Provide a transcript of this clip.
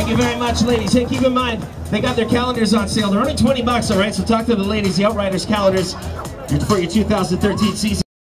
Thank you very much, ladies. Hey, keep in mind, they got their calendars on sale. They're only $20, all right? So talk to the ladies, the Outriders calendars for your 2013 season.